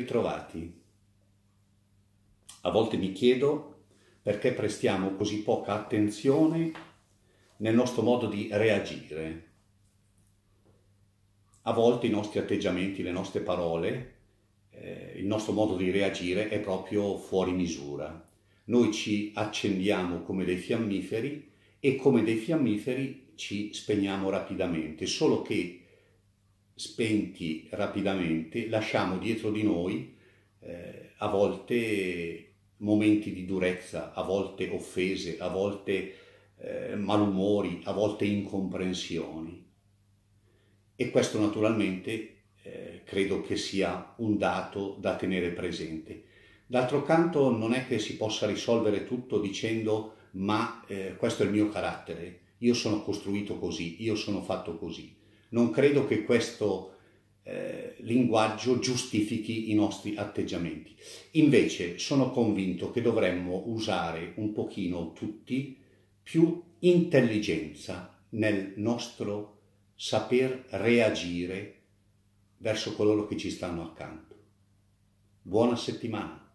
ritrovati. A volte mi chiedo perché prestiamo così poca attenzione nel nostro modo di reagire. A volte i nostri atteggiamenti, le nostre parole, il nostro modo di reagire è proprio fuori misura. Noi ci accendiamo come dei fiammiferi e come dei fiammiferi ci spegniamo rapidamente, solo che spenti rapidamente lasciamo dietro di noi a volte momenti di durezza, a volte offese, a volte malumori, a volte incomprensioni. E questo naturalmente credo che sia un dato da tenere presente. D'altro canto non è che si possa risolvere tutto dicendo ma questo è il mio carattere, io sono costruito così, io sono fatto così. Non credo che questo linguaggio giustifichi i nostri atteggiamenti. Invece sono convinto che dovremmo usare un pochino tutti più intelligenza nel nostro saper reagire verso coloro che ci stanno accanto. Buona settimana!